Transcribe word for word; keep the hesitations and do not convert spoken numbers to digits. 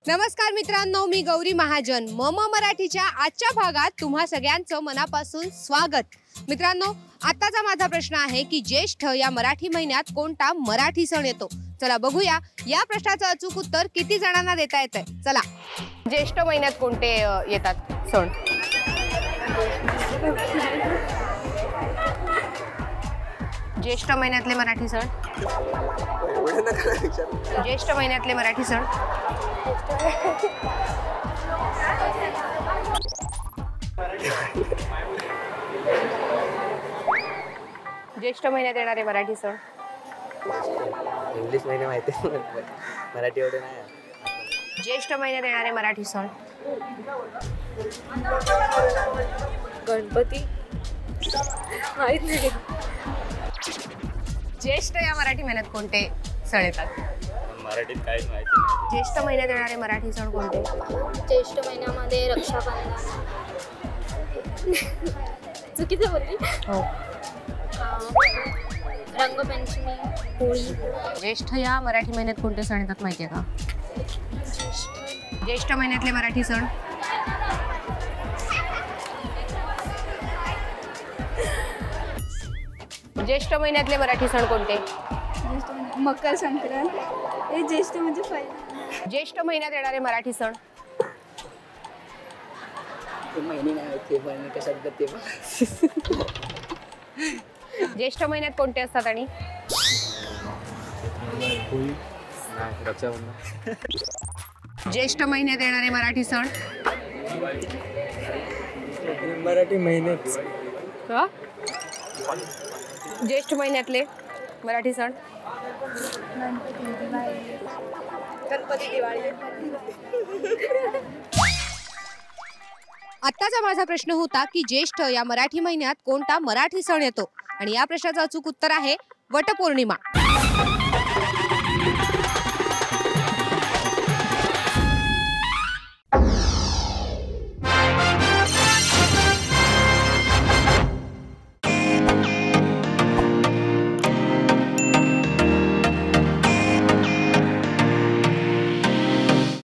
नमस्कार मित्रांनो, मी गौरी महाजन. मम मराठीच्या आजच्या भागात तुम्हा सगळ्यांचं मनापासून स्वागत. मित्रांनो, आताचा माझा प्रश्न आहे की ज्येष्ठ या मराठी महिन्यात कोणता मराठी सण येतो? चला बघूया या प्रश्नाचं अचूक उत्तर किती जणांना देता येतंय. चला, ज्येष्ठ महिन्यात कोणते येतात सण? ज्येष्ठ महिन्यातले मराठी सण. ज्येष्ठ महिन्यातले मराठी सण. ज्येष्ठ महिन्यात येणारे मराठी सण. इंग्लिश महिने माहिती मराठी एवढे नाही. ज्येष्ठ महिन्यात येणारे मराठी सण. गणपती माहित नाही. ज्येष्ठ या मराठी महिन्यात कोणते सण येतात? मराठीत काहीच माहिती नाही. ज्येष्ठ महिन्यात येणारे मराठी सण कोणते? ज्येष्ठ महिन्यामध्ये रक्षाबंधन. चुकीचं बोलली. हो. रंगपंचमी, होळी. ज्येष्ठ या मराठी महिन्यात कोणते सण येतात माहिती आहे का? ज्येष्ठ महिन्यातले मराठी सण. ज्येष्ठ महिन्यातले मराठी सण कोणते? मकर संक्रांत. हे ज्येष्ठ म्हणजे पहिला. ज्येष्ठ महिन्यात येणारे मराठी सण. महिने नाही ते पण कशात ते ज्येष्ठ महिन्यात कोणते असतात आणि रक्षाबंधन. ज्येष्ठ महिन्यात येणारे मराठी सण. मराठी महिनेच. ज्येष्ठ महिन्यातले मराठी सण. गणपती, दिवाळी. आत्ताचा माझा प्रश्न होता की ज्येष्ठ या मराठी महिन्यात कोणता मराठी सण येतो, आणि या प्रश्नाचं अचूक उत्तर आहे वटपौर्णिमा.